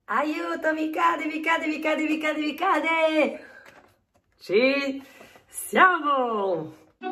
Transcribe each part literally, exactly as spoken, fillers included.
Aiuto, mi cade, mi cade, mi cade, mi cade, mi cade! Ci siamo!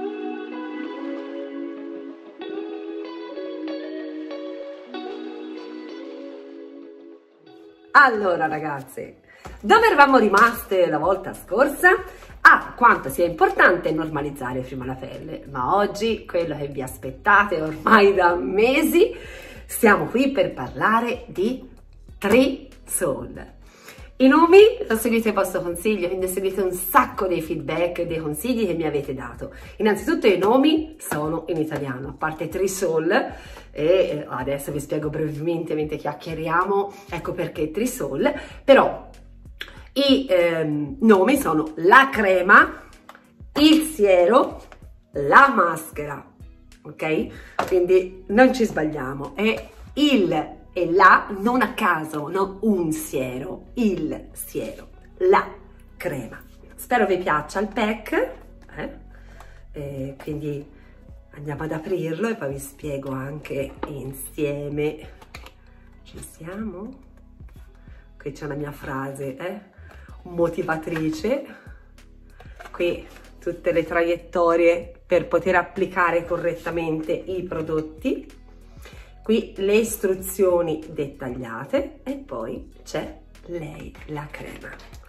Allora ragazze, dove eravamo rimaste la volta scorsa? Ah, quanto sia importante normalizzare prima la pelle, ma oggi, quello che vi aspettate ormai da mesi, siamo qui per parlare di Tri-Sol. I nomi ho seguito il vostro consiglio, quindi ho seguito un sacco dei feedback e dei consigli che mi avete dato. Innanzitutto i nomi sono in italiano, a parte Tri-Sol, e adesso vi spiego brevemente mentre chiacchieriamo, ecco perché Tri-Sol, però i ehm, nomi sono la crema, il siero, la maschera, ok? Quindi non ci sbagliamo, è il e la, non a caso, non un siero, il siero, la crema. Spero vi piaccia il pack, eh? E quindi andiamo ad aprirlo e poi vi spiego anche insieme. Ci siamo? Qui c'è la mia frase, eh? Motivatrice. Qui tutte le traiettorie per poter applicare correttamente i prodotti. Qui le istruzioni dettagliate e poi c'è lei, la crema.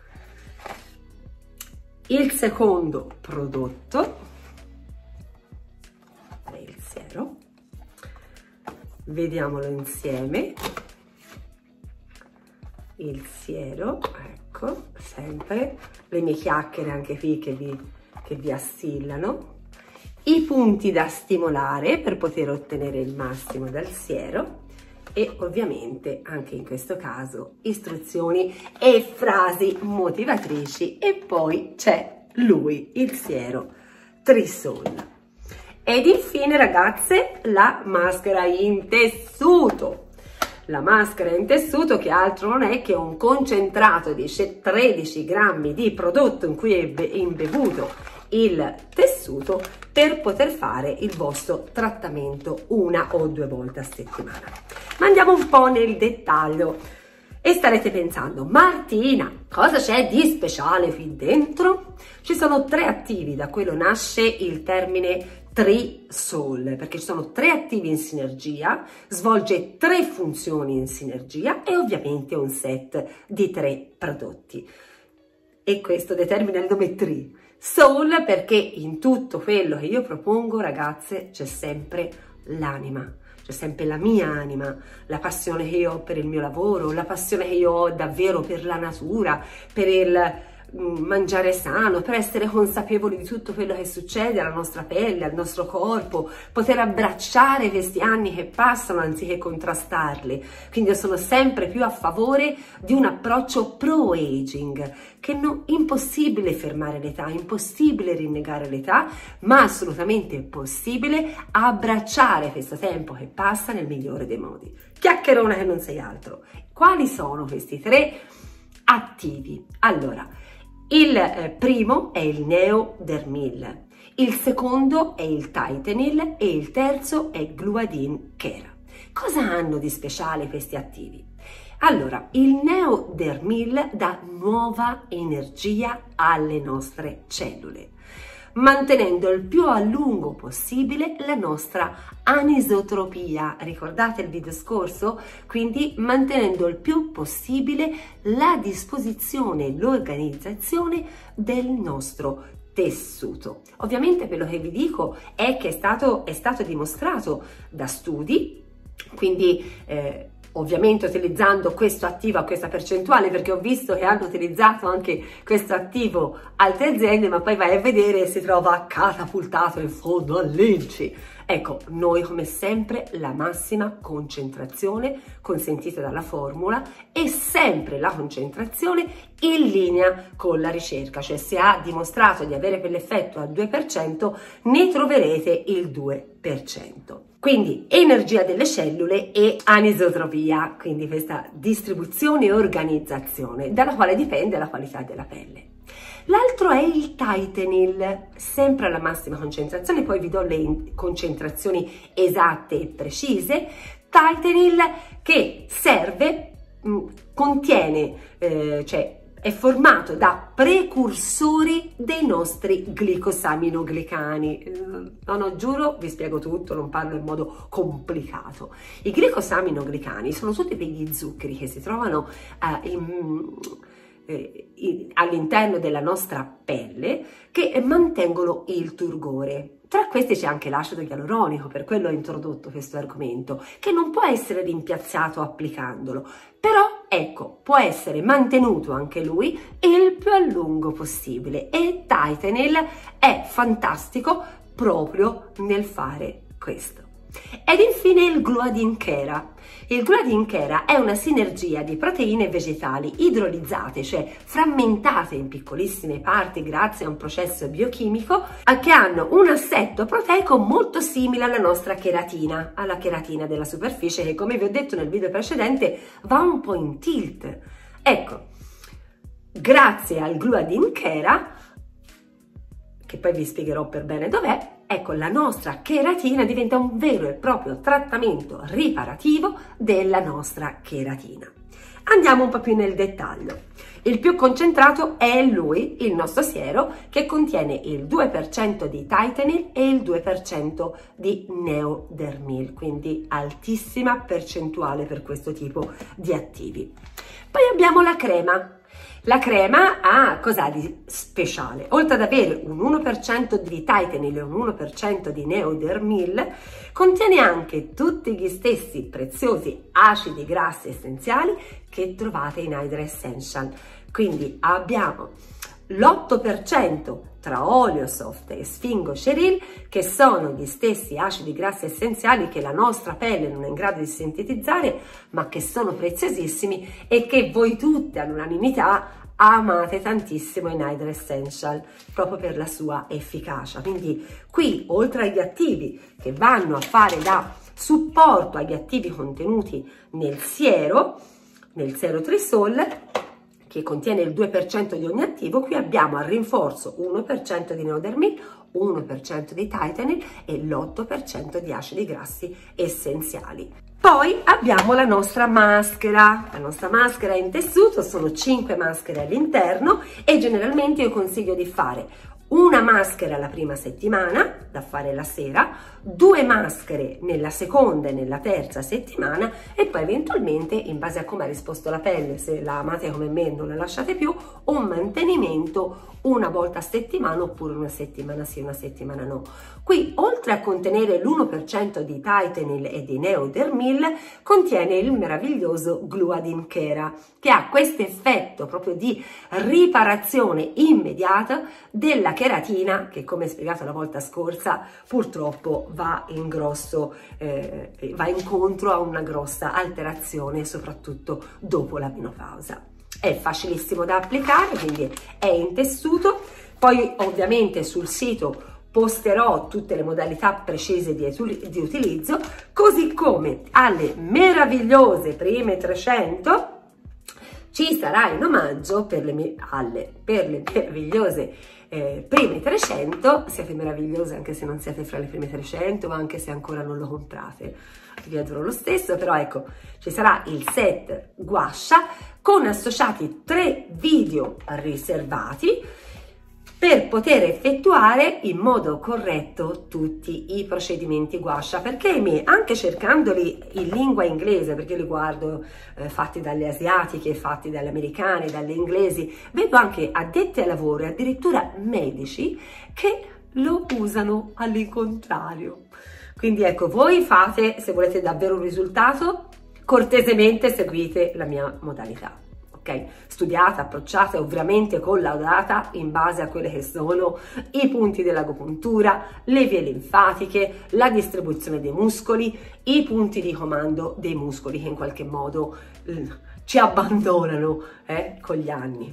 Il secondo prodotto è il siero. Vediamolo insieme. Il siero, ecco, sempre le mie chiacchiere anche qui che vi, che vi assillano. I punti da stimolare per poter ottenere il massimo dal siero e ovviamente anche in questo caso istruzioni e frasi motivatrici e poi c'è lui, il siero Tri-Sol. Ed infine ragazze la maschera in tessuto. La maschera in tessuto che altro non è che un concentrato di tredici grammi di prodotto in cui è imbevuto il tessuto per poter fare il vostro trattamento una o due volte a settimana. Ma andiamo un po' nel dettaglio e starete pensando: Martina, cosa c'è di speciale qui dentro? Ci sono tre attivi, da quello nasce il termine Tri-Sol, perché ci sono tre attivi in sinergia, svolge tre funzioni in sinergia e ovviamente un set di tre prodotti. E questo determina il nome Tri. Soul perché in tutto quello che io propongo, ragazze, c'è sempre l'anima, c'è sempre la mia anima, la passione che io ho per il mio lavoro, la passione che io ho davvero per la natura, per il mangiare sano, per essere consapevoli di tutto quello che succede alla nostra pelle, al nostro corpo, poter abbracciare questi anni che passano anziché contrastarli. Quindi io sono sempre più a favore di un approccio pro-aging, che non è impossibile fermare l'età, impossibile rinnegare l'età, ma assolutamente possibile abbracciare questo tempo che passa nel migliore dei modi. Chiacchierona che non sei altro. Quali sono questi tre attivi? Allora, il eh, primo è il Neodermil, il secondo è il Titanil e il terzo è Gluadin Kera. Cosa hanno di speciale questi attivi? Allora, il Neodermil dà nuova energia alle nostre cellule, mantenendo il più a lungo possibile la nostra anisotropia. Ricordate il video scorso? Quindi mantenendo il più possibile la disposizione e l'organizzazione del nostro tessuto. Ovviamente quello che vi dico è che è stato, è stato dimostrato da studi, quindi eh, ovviamente utilizzando questo attivo a questa percentuale, perché ho visto che hanno utilizzato anche questo attivo altre aziende, ma poi vai a vedere e si trova catapultato in fondo all'I N C I. Ecco, noi come sempre la massima concentrazione consentita dalla formula e sempre la concentrazione in linea con la ricerca, cioè se ha dimostrato di avere quell'effetto al due per cento ne troverete il due per cento. Quindi energia delle cellule e anisotropia, quindi questa distribuzione e organizzazione dalla quale dipende la qualità della pelle. L'altro è il Titanil, sempre alla massima concentrazione, poi vi do le concentrazioni esatte e precise. Titanil che serve mh, contiene, eh, cioè è formato da precursori dei nostri glicosaminoglicani. No, no, giuro, vi spiego tutto, non parlo in modo complicato. I glicosaminoglicani sono tutti quegli zuccheri che si trovano eh, in, eh, all'interno della nostra pelle, che mantengono il turgore. Tra questi c'è anche l'acido ialuronico, per quello ho introdotto questo argomento, che non può essere rimpiazzato applicandolo, però ecco, può essere mantenuto anche lui il più a lungo possibile, e Titanil è fantastico proprio nel fare questo. Ed infine il Gluadin Chera. Il Gluadin Chera è una sinergia di proteine vegetali idrolizzate, cioè frammentate in piccolissime parti grazie a un processo biochimico, che hanno un assetto proteico molto simile alla nostra cheratina, alla cheratina della superficie, che come vi ho detto nel video precedente va un po' in tilt. Ecco, grazie al Gluadin Chera, che poi vi spiegherò per bene dov'è, ecco, la nostra cheratina diventa un vero e proprio trattamento riparativo della nostra cheratina. Andiamo un po' più nel dettaglio. Il più concentrato è lui, il nostro siero, che contiene il due per cento di Titanil e il due per cento di Neodermil, quindi altissima percentuale per questo tipo di attivi. Poi abbiamo la crema. La crema ha cos'ha di speciale? Oltre ad avere un uno per cento di Titanil e un uno per cento di Neodermil, contiene anche tutti gli stessi preziosi acidi grassi essenziali che trovate in Hydra Essential. Quindi abbiamo l'otto per cento tra Oleosoft e Sphingosheril, che sono gli stessi acidi grassi essenziali che la nostra pelle non è in grado di sintetizzare, ma che sono preziosissimi e che voi tutte all'unanimità amate tantissimo in Hydra Essential, proprio per la sua efficacia. Quindi qui, oltre agli attivi che vanno a fare da supporto agli attivi contenuti nel siero, nel siero Trisol, che contiene il due per cento di ogni attivo, qui abbiamo al rinforzo uno per cento di Neodermil, uno per cento di Titanil e l'otto per cento di acidi grassi essenziali. Poi abbiamo la nostra maschera. La nostra maschera in tessuto, sono cinque maschere all'interno, e generalmente io consiglio di fare una maschera la prima settimana, da fare la sera, due maschere nella seconda e nella terza settimana, e poi eventualmente, in base a come ha risposto la pelle, se la amate come me non la lasciate più, un mantenimento una volta a settimana, oppure una settimana sì, una settimana no. Qui, oltre a contenere l'uno per cento di Titanil e di Neodermil, contiene il meraviglioso Gluadin Chera, che ha questo effetto proprio di riparazione immediata della cheratina, che, come spiegato la volta scorsa, purtroppo va in grosso, eh, va incontro a una grossa alterazione, soprattutto dopo la menopausa. È facilissimo da applicare, quindi è in tessuto. Poi ovviamente sul sito posterò tutte le modalità precise di, di utilizzo, così come alle meravigliose prime trecento ci sarà in omaggio per le, alle, per le meravigliose eh, prime trecento. Siete meravigliose anche se non siete fra le prime trecento, ma anche se ancora non lo comprate, vi adoro lo stesso. Però ecco, ci sarà il set guascia con associati tre video riservati per poter effettuare in modo corretto tutti i procedimenti guascia, perché me, anche cercandoli in lingua inglese, perché li guardo eh, fatti dalle asiatiche, fatti dalle americane, dalle inglesi, vedo anche addetti ai lavori, addirittura medici, che lo usano all'incontrario. Quindi ecco, voi fate, se volete davvero un risultato, cortesemente seguite la mia modalità. Okay? Studiata, approcciata e ovviamente collaudata in base a quelle che sono i punti dell'agopuntura, le vie linfatiche, la distribuzione dei muscoli, i punti di comando dei muscoli che in qualche modo eh, ci abbandonano eh, con gli anni.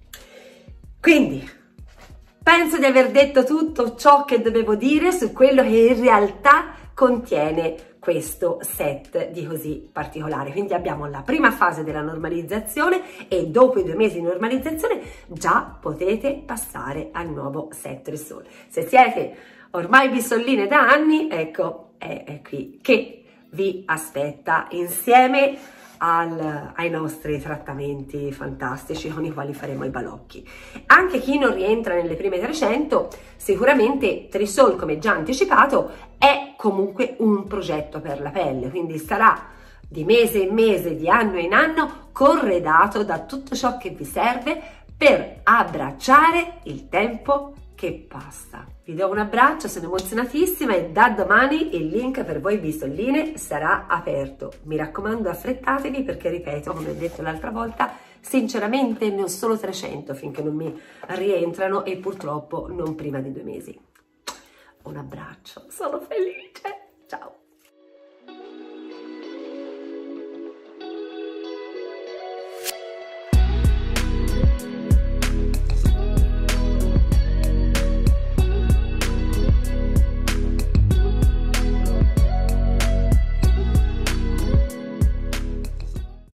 Quindi penso di aver detto tutto ciò che dovevo dire su quello che in realtà contiene questo set di così particolare. Quindi abbiamo la prima fase della normalizzazione, e dopo i due mesi di normalizzazione già potete passare al nuovo set Trisol. Se siete ormai bisolline da anni, ecco, è, è qui che vi aspetta, insieme al, ai nostri trattamenti fantastici con i quali faremo i balocchi. Anche chi non rientra nelle prime trecento, sicuramente Trisol, come già anticipato, è comunque un progetto per la pelle, quindi sarà di mese in mese, di anno in anno, corredato da tutto ciò che vi serve per abbracciare il tempo che passa. Vi do un abbraccio, sono emozionatissima e da domani il link per voi Visolline sarà aperto. Mi raccomando, affrettatevi perché, ripeto, come ho detto l'altra volta, sinceramente ne ho solo trecento finché non mi rientrano e purtroppo non prima di due mesi. Un abbraccio, sono felice, ciao!